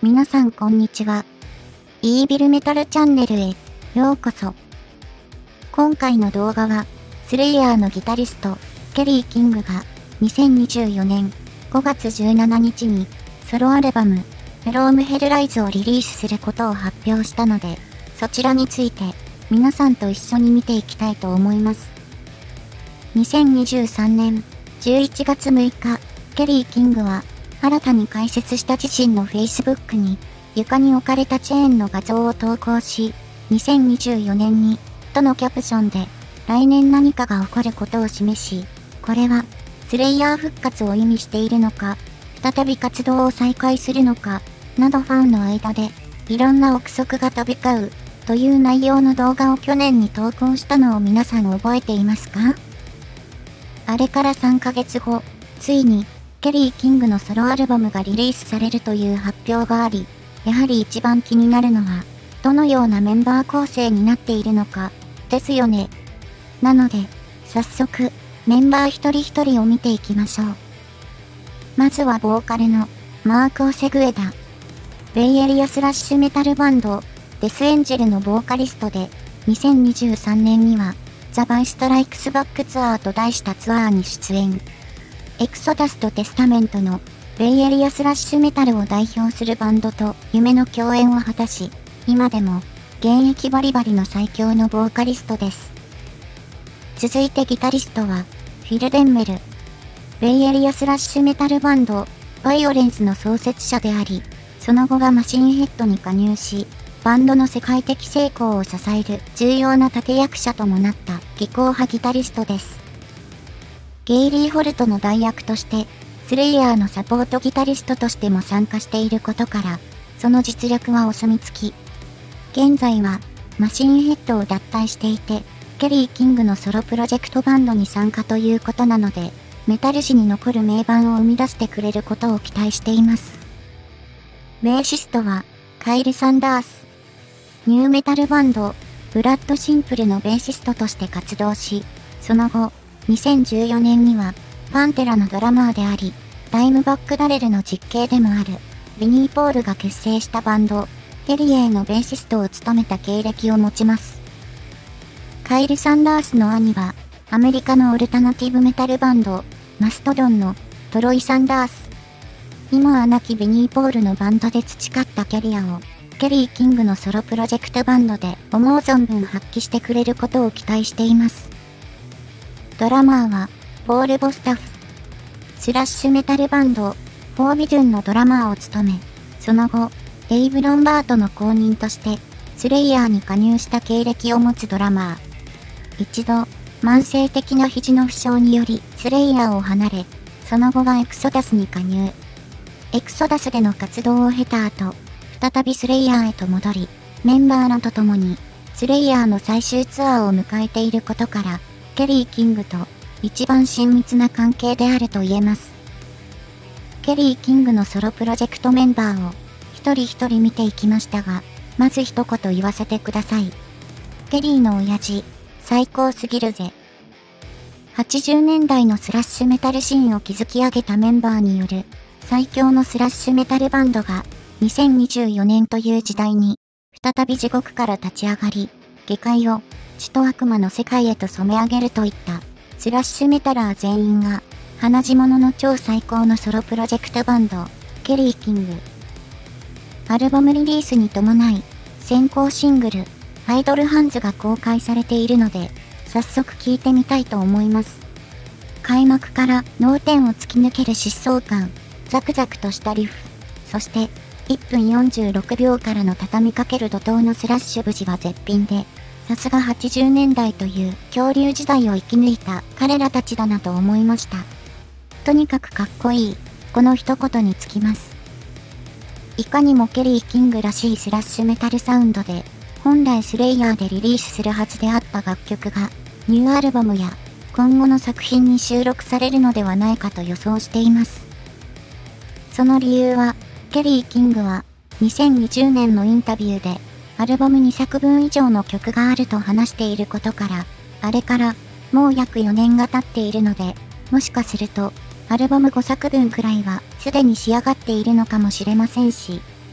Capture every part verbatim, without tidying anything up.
皆さんこんにちは。イービルメタルチャンネルへようこそ。今回の動画は、スレイヤーのギタリスト、ケリー・キングがにせんにじゅうよねんごがつじゅうしちにちにソロアルバム、From Hell Riseをリリースすることを発表したので、そちらについて皆さんと一緒に見ていきたいと思います。にせんにじゅうさんねんじゅういちがつむいか、ケリー・キングは新たに開設した自身の Facebook に床に置かれたチェーンの画像を投稿し、にせんにじゅうよねんにとのキャプションで来年何かが起こることを示し、これはスレイヤー復活を意味しているのか、再び活動を再開するのか、などファンの間でいろんな憶測が飛び交うという内容の動画を去年に投稿したのを皆さん覚えていますか？あれからさんかげつご、ついにケリー・キングのソロアルバムがリリースされるという発表があり、やはり一番気になるのは、どのようなメンバー構成になっているのか、ですよね。なので、早速、メンバー一人一人を見ていきましょう。まずはボーカルのマーク・オセグエダ。ベイエリアスラッシュメタルバンド、デスエンジェルのボーカリストで、にせんにじゅうさんねんには、ザ・バイ・ストライクス・バックツアーと題したツアーに出演。エクソダスとテスタメントのベイエリアスラッシュメタルを代表するバンドと夢の共演を果たし、今でも現役バリバリの最強のボーカリストです。続いてギタリストはフィル・デンメル。ベイエリアスラッシュメタルバンドバイオレンスの創設者であり、その後はマシンヘッドに加入し、バンドの世界的成功を支える重要な立役者ともなった技巧派ギタリストです。ゲイリー・ホルトの代役として、スレイヤーのサポートギタリストとしても参加していることから、その実力はお墨付き。現在は、マシンヘッドを脱退していて、ケリー・キングのソロプロジェクトバンドに参加ということなので、メタル史に残る名盤を生み出してくれることを期待しています。ベーシストは、カイル・サンダース。ニューメタルバンド、ブラッド・シンプルのベーシストとして活動し、その後、にせんじゅうよねんには、パンテラのドラマーであり、タイムバックダレルの実兄でもある、ビニー・ポールが結成したバンド、ヘリエーのベーシストを務めた経歴を持ちます。カイル・サンダースの兄は、アメリカのオルタナティブメタルバンド、マストドンのトロイ・サンダース。今は亡きビニー・ポールのバンドで培ったキャリアを、ケリー・キングのソロプロジェクトバンドで思う存分発揮してくれることを期待しています。ドラマーは、ポール・ボスタフ。スラッシュメタルバンド、フォービジョンのドラマーを務め、その後、デイブ・ロンバートの後任として、スレイヤーに加入した経歴を持つドラマー。一度、慢性的な肘の負傷により、スレイヤーを離れ、その後はエクソダスに加入。エクソダスでの活動を経た後、再びスレイヤーへと戻り、メンバーらと共に、スレイヤーの最終ツアーを迎えていることから、ケリー・キングと一番親密な関係であると言えます。ケリー・キングのソロプロジェクトメンバーを一人一人見ていきましたが、まず一言言わせてください。ケリーの親父、最高すぎるぜ。はちじゅうねんだいのスラッシュメタルシーンを築き上げたメンバーによる最強のスラッシュメタルバンドがにせんにじゅうよねんという時代に再び地獄から立ち上がり、下界を血と悪魔の世界へと染め上げるといったスラッシュメタラー全員が鼻血者の超最高のソロプロジェクトバンドケリー・キング。アルバムリリースに伴い先行シングルアイドルハンズが公開されているので早速聴いてみたいと思います。開幕から脳天を突き抜ける疾走感、ザクザクとしたリフ、そしていっぷんよんじゅうろくびょうからの畳みかける怒涛のスラッシュ無事は絶品で、さすがはちじゅうねんだいという恐竜時代を生き抜いた彼らたちだなと思いました。とにかくかっこいい、この一言につきます。いかにもケリー・キングらしいスラッシュメタルサウンドで、本来スレイヤーでリリースするはずであった楽曲が、ニューアルバムや今後の作品に収録されるのではないかと予想しています。その理由は、ケリー・キングはにせんにじゅうねんのインタビューで、アルバムにさくぶん以上の曲があると話していることから、あれからもう約よねんが経っているので、もしかするとアルバムごさくぶんくらいはすでに仕上がっているのかもしれませんし、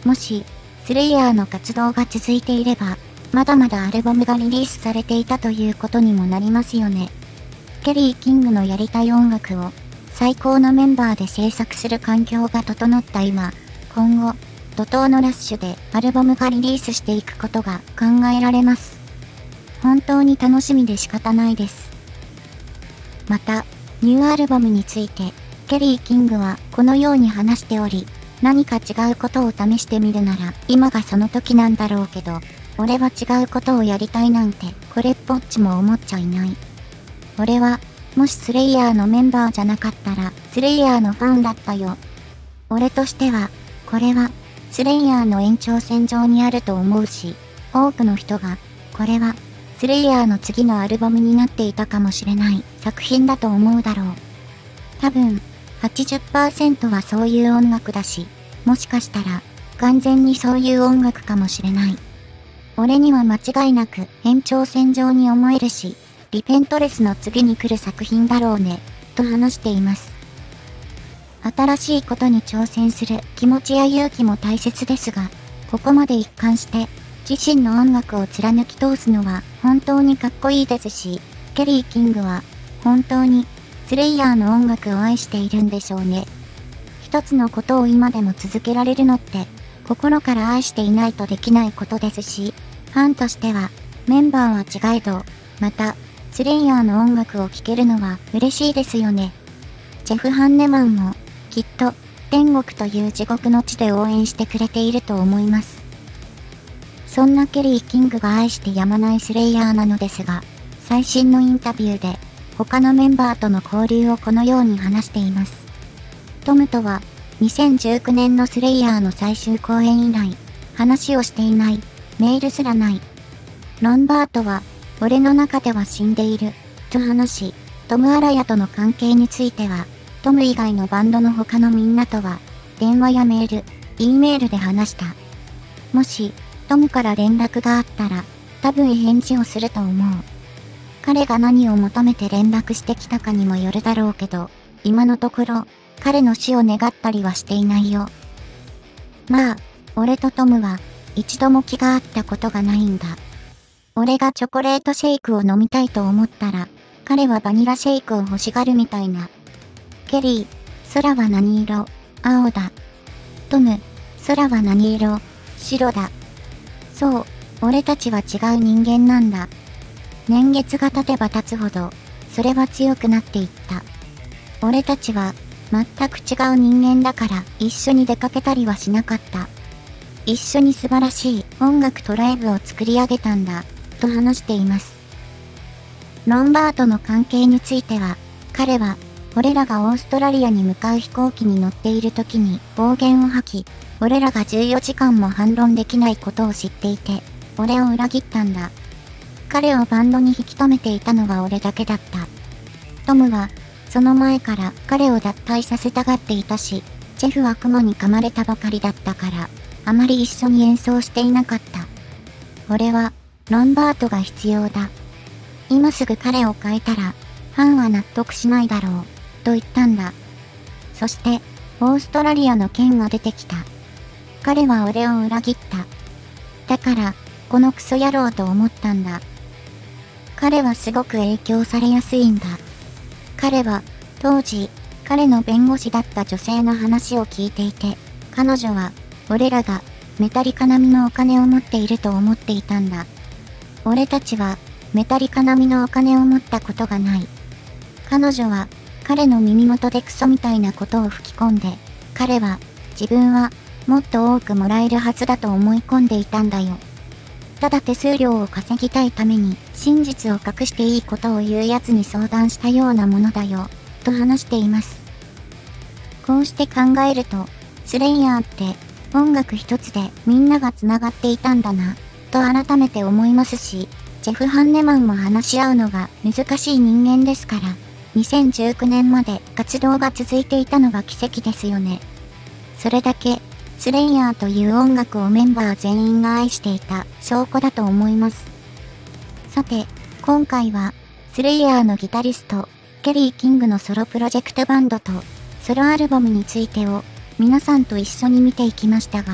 もし、スレイヤーの活動が続いていれば、まだまだアルバムがリリースされていたということにもなりますよね。ケリー・キングのやりたい音楽を最高のメンバーで制作する環境が整った今、今後、怒涛のラッシュでアルバムがリリースしていくことが考えられます。本当に楽しみで仕方ないです。また、ニューアルバムについて、ケリー・キングはこのように話しており、何か違うことを試してみるなら今がその時なんだろうけど、俺は違うことをやりたいなんてこれっぽっちも思っちゃいない。俺は、もしスレイヤーのメンバーじゃなかったら、スレイヤーのファンだったよ。俺としては、これは、スレイヤーの延長線上にあると思うし、多くの人が、これは、スレイヤーの次のアルバムになっていたかもしれない作品だと思うだろう。多分、はちじゅっパーセント はそういう音楽だし、もしかしたら、完全にそういう音楽かもしれない。俺には間違いなく延長線上に思えるし、リペントレスの次に来る作品だろうね、と話しています。新しいことに挑戦する気持ちや勇気も大切ですが、ここまで一貫して自身の音楽を貫き通すのは本当にかっこいいですし、ケリー・キングは本当にスレイヤーの音楽を愛しているんでしょうね。一つのことを今でも続けられるのって心から愛していないとできないことですし、ファンとしてはメンバーは違えど、またスレイヤーの音楽を聴けるのは嬉しいですよね。ジェフ・ハンネマンもきっと天国という地獄の地で応援してくれていると思います。そんなケリー・キングが愛してやまないスレイヤーなのですが、最新のインタビューで他のメンバーとの交流をこのように話しています。トムとはにせんじゅうきゅうねんのスレイヤーの最終公演以来、話をしていない、メールすらない。ロンバートは、俺の中では死んでいる、と話し、トム・アラヤとの関係については、トム以外のバンドの他のみんなとは、電話やメール、E メールで話した。もし、トムから連絡があったら、多分返事をすると思う。彼が何を求めて連絡してきたかにもよるだろうけど、今のところ、彼の死を願ったりはしていないよ。まあ、俺とトムは、一度も気が合ったことがないんだ。俺がチョコレートシェイクを飲みたいと思ったら、彼はバニラシェイクを欲しがるみたいな。ケリー、空は何色？青だ。トム、空は何色？白だ。そう、俺たちは違う人間なんだ。年月が経てば経つほど、それは強くなっていった。俺たちは、全く違う人間だから一緒に出かけたりはしなかった。一緒に素晴らしい音楽とライブを作り上げたんだ、と話しています。ロンバートの関係については、彼は、俺らがオーストラリアに向かう飛行機に乗っている時に暴言を吐き、俺らがじゅうよじかんも反論できないことを知っていて、俺を裏切ったんだ。彼をバンドに引き止めていたのは俺だけだった。トムは、その前から彼を脱退させたがっていたし、ジェフは雲に噛まれたばかりだったから、あまり一緒に演奏していなかった。俺は、ロンバートが必要だ。今すぐ彼を変えたら、ファンは納得しないだろう、と言ったんだ。そして、オーストラリアの件が出てきた。彼は俺を裏切った。だから、このクソ野郎と思ったんだ。彼はすごく影響されやすいんだ。彼は、当時、彼の弁護士だった女性の話を聞いていて、彼女は、俺らが、メタリカ並みのお金を持っていると思っていたんだ。俺たちは、メタリカ並みのお金を持ったことがない。彼女は、彼の耳元でクソみたいなことを吹き込んで、彼は、自分は、もっと多くもらえるはずだと思い込んでいたんだよ。ただ手数料を稼ぎたいために、真実を隠していいことを言う奴に相談したようなものだよ、と話しています。こうして考えると、スレイヤーって、音楽一つでみんなが繋がっていたんだな、と改めて思いますし、ジェフ・ハンネマンも話し合うのが難しい人間ですから、にせんじゅうきゅうねんまで活動が続いていたのが奇跡ですよね。それだけ、スレイヤーという音楽をメンバー全員が愛していた証拠だと思います。さて、今回は、スレイヤーのギタリスト、ケリー・キングのソロプロジェクトバンドと、ソロアルバムについてを、皆さんと一緒に見ていきましたが、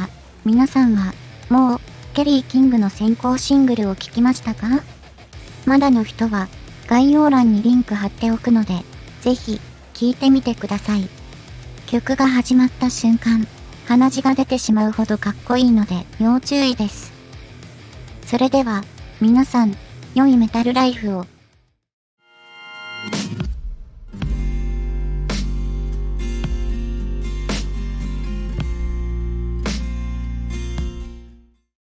皆さんは、もう、ケリー・キングの先行シングルを聴きましたか？まだの人は、概要欄にリンク貼っておくので、ぜひ、聴いてみてください。曲が始まった瞬間、鼻血が出てしまうほどかっこいいので、要注意です。それでは、皆さん、良いメタルライフを。